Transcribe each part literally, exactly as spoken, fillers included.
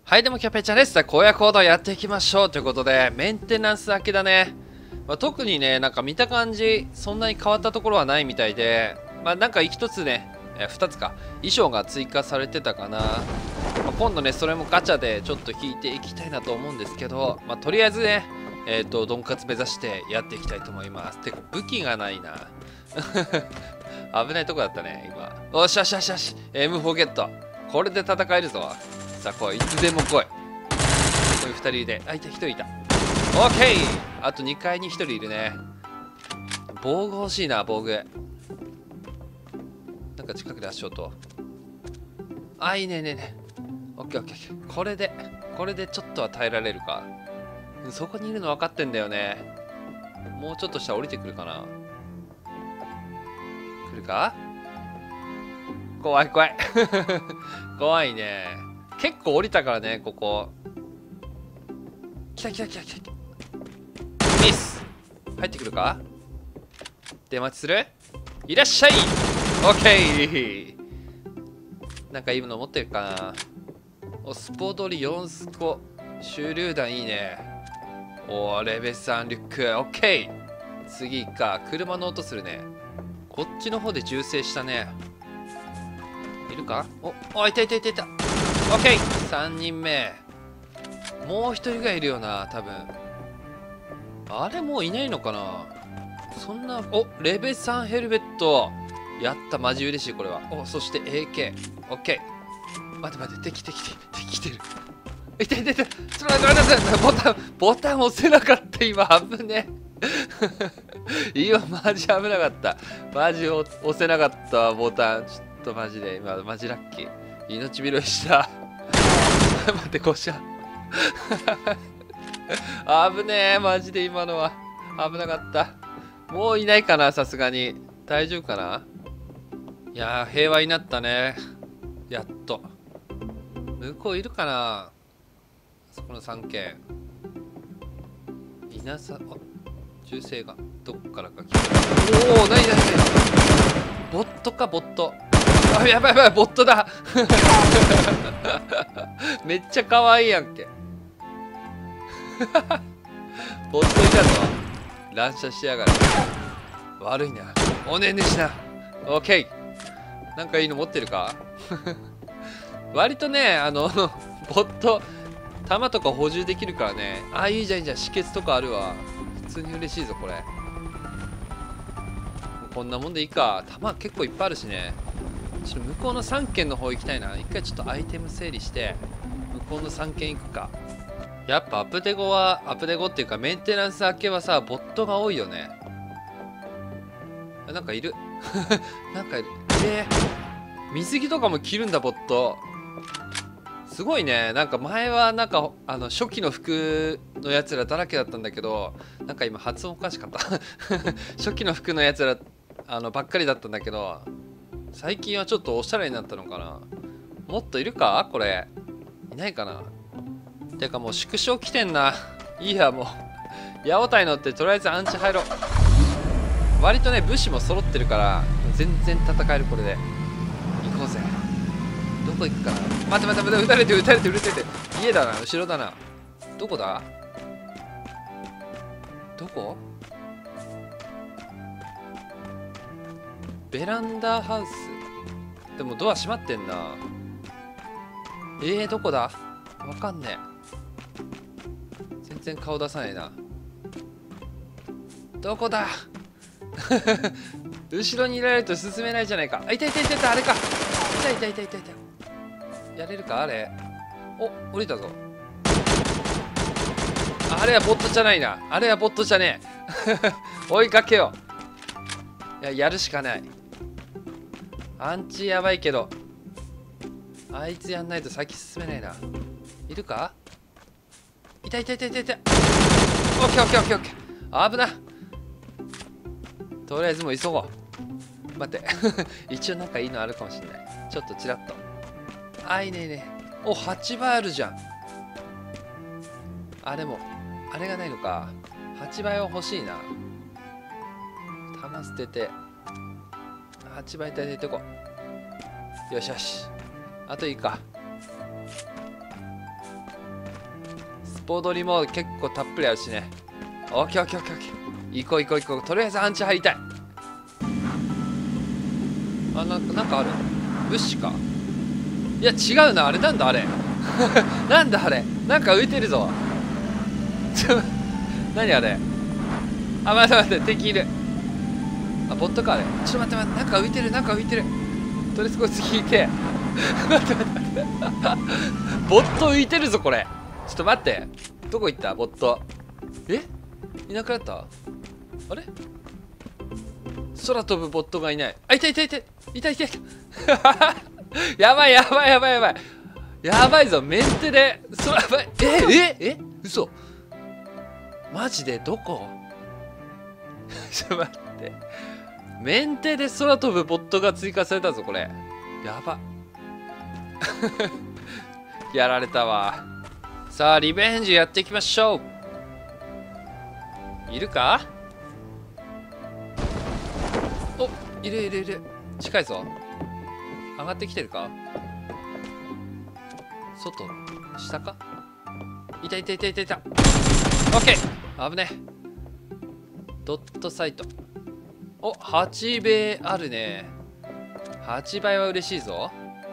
はい、でもキャペちゃんです。さあ、荒野行動やっていきましょうということで、メンテナンス明けだね。まあ、特にね、なんか見た感じ、そんなに変わったところはないみたいで、まあ、なんか一つね、えー、二つか、衣装が追加されてたかな。まあ、今度ね、それもガチャでちょっと引いていきたいなと思うんですけど、まあ、とりあえずね、えっと、ドンカツ目指してやっていきたいと思います。てか、武器がないな。危ないとこだったね、今。おしよしよしよし、エムフォー ゲット。これで戦えるぞ。さあ来い、いつでも来い。こういうふたりで、あ、いた、ひとりいた。オッケー。あとにかいにひとりいるね。防具欲しいな、防具。なんか近くで足音。あ、いいね、いいね、いいね。オッケーオッケーオッケー。これで、これでちょっとは耐えられるか。そこにいるの分かってんだよね。もうちょっとしたら降りてくるかな。来るか？怖い怖い。怖いね。結構降りたからね、ここ。来た来た来た来た。ミス。入ってくるか？出待ちする？いらっしゃい。オッケー。なんかいいの持ってるかな。お、スポドリよんスコ。手榴弾いいね。おー、レベさんリュック。オッケー。次か。車の音するね。こっちの方で銃声したね。いるか？お、お、いたいたいたいた。オッケー。さんにんめ。もうひとりぐらいいるよな、多分。あれもういないのかな。そんな、お、レベさんヘルメット。やった、マジ嬉しい、これは。お、そして エーケー。オッケー。待って待って、敵敵敵敵来てる。いたいたいた。ちょっと待って待って待って。ボタン、ボタン押せなかった、今、危ね。今、マジ危なかった。マジ押せなかったわ、ボタン。ちょっとマジで、今、マジラッキー。命拾いした。待って、こうしゃ。危ねえ、マジで今のは。危なかった。もういないかな、さすがに。大丈夫かな。いやー、平和になったね。やっと。向こういるかな。そこのさんけん。いなさ、あ、銃声がどっからか来てる。おお、なになになに。ボットか、ボット。あ、やばいやばい、ボットだ。めっちゃ可愛いやんけ。ボットいたぞ。乱射しやがる。悪いな。おねんねしな。オッケー。なんかいいの持ってるか。割とね、あの、ボット、弾とか補充できるからね。あ、いいじゃんいいじゃん。止血とかあるわ。普通に嬉しいぞ、これ。こんなもんでいいか。弾結構いっぱいあるしね。ちょっと向こうのさんけんの方行きたいな。一回ちょっとアイテム整理して、向こうのさんけん行くか。やっぱアップデゴは、アップデゴっていうかメンテナンス明けはさ、ボットが多いよね。なんかいる。なんかいる。えー、水着とかも着るんだ、ボット。すごいね。なんか前はなんか、あの、初期の服のやつらだらけだったんだけど、なんか今発音おかしかった。初期の服のやつら、あの、ばっかりだったんだけど、最近はちょっとおしゃれになったのかな。もっといるかこれ。いないかな。てかもう縮小来てんな。いいや、もう。ヤオタイ乗ってとりあえずアンチ入ろう。割とね、武士も揃ってるから、全然戦える、これで。行こうぜ。どこ行くかな。待って待って待って、撃たれて撃たれて撃たれて。家だな、後ろだな。どこだ？どこ？ベランダハウス。でもドア閉まってんな。えー、どこだ？わかんねえ。全然顔出さないな。どこだ？後ろにいられると進めないじゃないか。あ、いたいたいたいた、あれか。いたいたいたいたいた。やれるかあれ。お、降りたぞ。あれはボットじゃないな。あれはボットじゃねえ。追いかけよう。いや、やるしかない。アンチやばいけど。あいつやんないと先進めないな。いるか？いたいたいたいたいた。オッケーオッケーオッケーオッケー。危な。とりあえずもう急ごう。待って。一応なんかいいのあるかもしれない。ちょっとチラッと。あ、いいねいいね。お、はちばいあるじゃん。あれも、あれがないのか。はちばいは欲しいな。弾捨てて。はちばい立ててこう。よしよし。あといいか。 ポドリも結構たっぷりあるしね。オッケーオッケーオッケーオッケー。行こう行こう行こう。とりあえずアンチ入りたい。あ、なんか、なんかある。物資か。いや、違うな。あれなんだあれ。なんだあれ。なんか浮いてるぞ。ちょ、何あれ。あ、待って待って、敵いる。あ、ボットかあれ。ちょっと待って待って、なんか浮いてる、なんか浮いてる。とりあえずこいつ聞いて。待って待って待って。ボット浮いてるぞ、これ。ちょっと待って。どこ行ったボット。え、いなくなった。あれ、空飛ぶボットがいない。あ、いたいたいたいたいたいた。やばいやばいやばいやばい。やばいぞ、メンテで空、やばい。えええ嘘。マジでどこ。ちょっと待って。メンテで空飛ぶボットが追加されたぞ、これ。やば。やられたわ。さあ、リベンジやっていきましょう。いるか。お、いるいるいる。近いぞ。上がってきてるか。外下か。いたいたいたいたいた。オッケー。危ね。ドットサイト。お、はちべいあるね。はちばいは嬉しいぞ。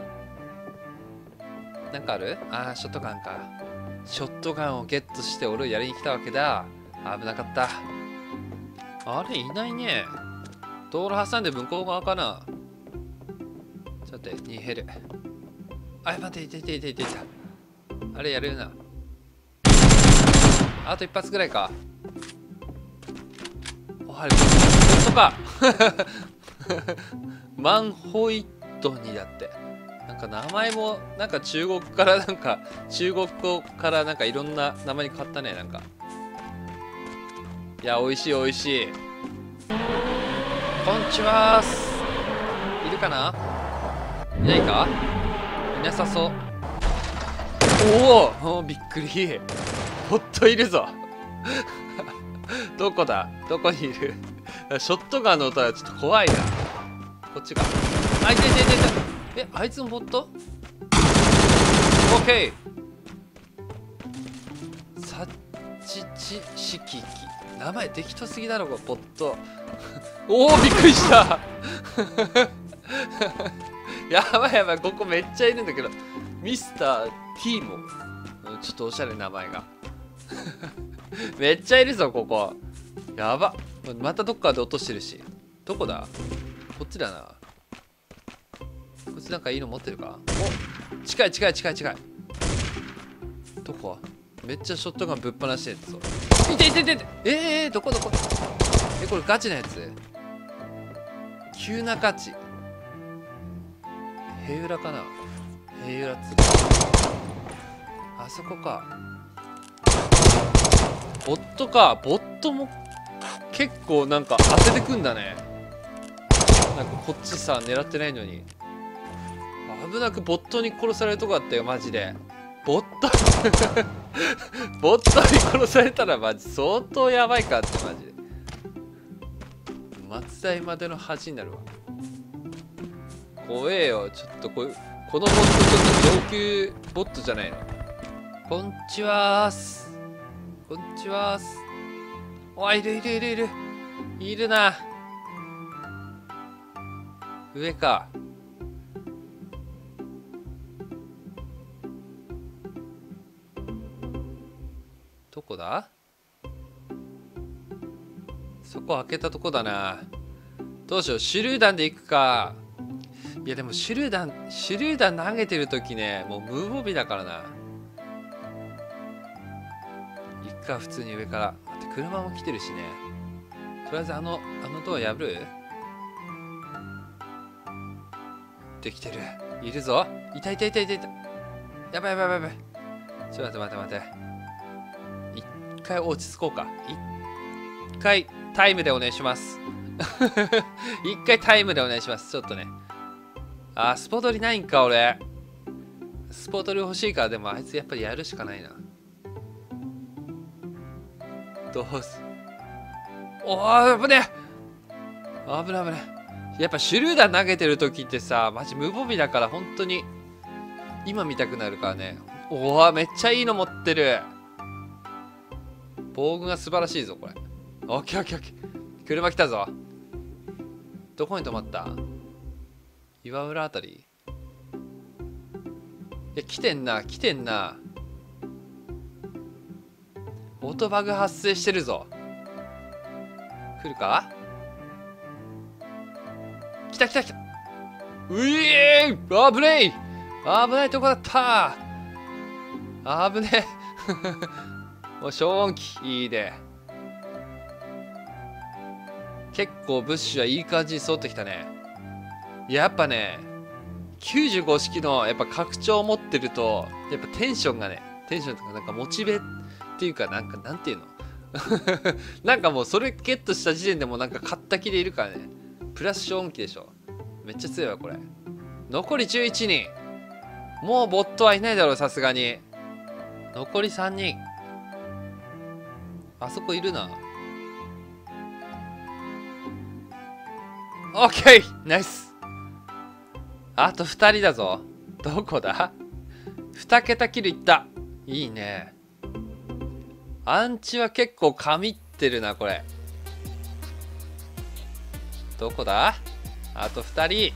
なんかある。あー、ショットガンか。ショットガンをゲットして俺をやりに来たわけだ。危なかった。あれ、いないね。道路挟んで向こう側かな。ちょっと待って、逃げる。あ、待って、いたいたいたいたいた。あれやるな。あと一発ぐらいか。おはよう。本当か。マンホイットにだって。なんか名前もなんか中国からなんか中国語からなんかいろんな名前に変わったね。なんかいや、美味しい美味しい。こんにちはーす。いるかな。いないか。いなさそう。おお、びっくり。ほっといるぞ。どこだ、どこにいる。ショットガンの音はちょっと怖いな。こっちか。あ、いたいたいたいた。え、あいつもボット。オッケー。サッチチシキキ。名前適当すぎだろ、これボット。おお、びっくりした。やばいやばい、ここめっちゃいるんだけど。ミスター T も。ちょっとおしゃれな名前が。めっちゃいるぞ、ここ。やば。またどっかで落としてるし。どこだ。こっちだな。こっちなんかいいの持ってるか。お、近い近い近い近い。どこ。めっちゃショットガンぶっ放してるぞ。いていていていて。えー、えー、どこどこ。え、これガチなやつ。急なガチ。平浦かな。平浦つ。あそこか。ボットか。ボットも結構なんか当ててくんだね。なんかこっちさ、狙ってないのに。危なくボットに殺されるとこあったよ、マジで。ボットボットに殺されたらマジ相当やばいかって、マジで。松代までの恥になるわ。怖えよ。ちょっとこうこのボットちょっと上級ボットじゃないの。こんちはーす。こんちはーす。おい、いるいるいるいるいるな。上か。どこだ。そこ開けたとこだな。どうしよう、手榴弾で行くか。いやでも手榴弾手榴弾投げてる時ね、もう無防備だからな。行くか、普通に上から。待って、車も来てるしね。とりあえずあのあのドア破る。できてる。いるぞ。いたいたいたいたいた。やばいやばいやばいやばい。ちょっと待って待って待って。一回落ち着こうか。一回タイムでお願いします。一回タイムでお願いします。ちょっとね。あ、スポドリないんか、俺。スポドリ欲しいから、でもあいつやっぱりやるしかないな。どうす。おー、危ねえ。危ない危ない。やっぱ手榴弾投げてる時ってさ、マジ無防備だから、本当に今見たくなるからね。おお、めっちゃいいの持ってる。 防具が素晴らしいぞこれ。オッケーオッケーオッケー。車来たぞ。どこに止まった？岩浦あたり。いや来てんな来てんな。オートバグ発生してるぞ。来るか？来た来た来た。うえー、危ねえ、危ないとこだった。危ねえもう消音器いいね。結構ブッシュはいい感じに沿ってきたね。やっぱねきゅうじゅうご式のやっぱ拡張を持ってるとやっぱテンションがね、テンションとかなんかモチベっていうかなんかなんていうのなんかもうそれゲットした時点でもなんか買った気でいるからね。プラス消音器でしょ。めっちゃ強いわこれ。残りじゅういちにん。もうボットはいないだろうさすがに。残りさんにん。あそこいるな。オッケーナイス。あとふたりだぞ。どこだ？に桁キルいった。いいね。アンチは結構神ってるなこれ。どこだ？あとふたり。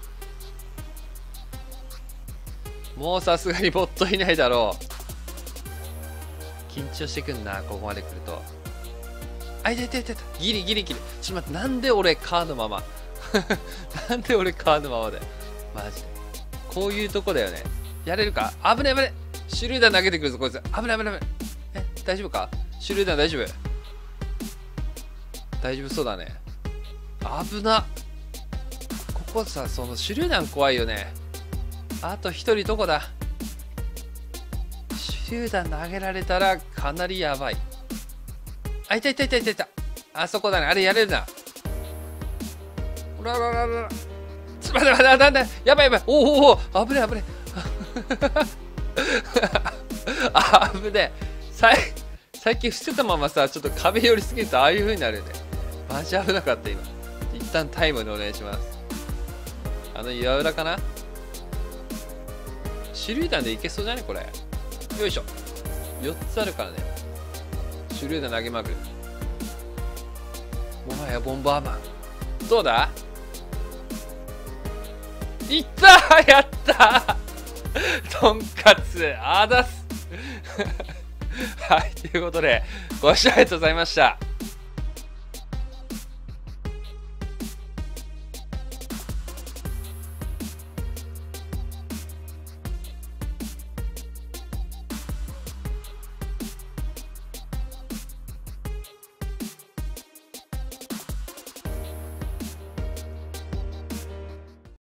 もうさすがにボットいないだろう。緊張してくんなここまで来ると。あいたいたいたいた。ギリギリギリ。ちょっと待って、なんで俺カーのままなんで俺カーのままだよマジで。こういうとこだよね。やれるか？危ね危ね。手榴弾投げてくるぞこいつ。危ない危ない危ない。え大丈夫か？手榴弾大丈夫？大丈夫そうだね。危な。ここさ、その手榴弾怖いよね。あと一人どこだ？手榴弾投げられたらかなりやばい。あいたいたいたいたいた。あそこだね。あれやれるな。ほららららら。ちょ待って待って待って待って。やばいやばい。おおおお危ね危ねあ危ね最最近伏せたままさちょっと壁寄りすぎるとああいう風になるよね。マジ危なかった今。一旦タイムでお願いします。あの岩浦かな。手榴弾でいけそうじゃねこれ。よいしょ。よっつあるからね。手榴弾投げまくる。もはやボンバーマン。どうだ？いったーやったーとんかつあだすはい、ということでご視聴ありがとうございました。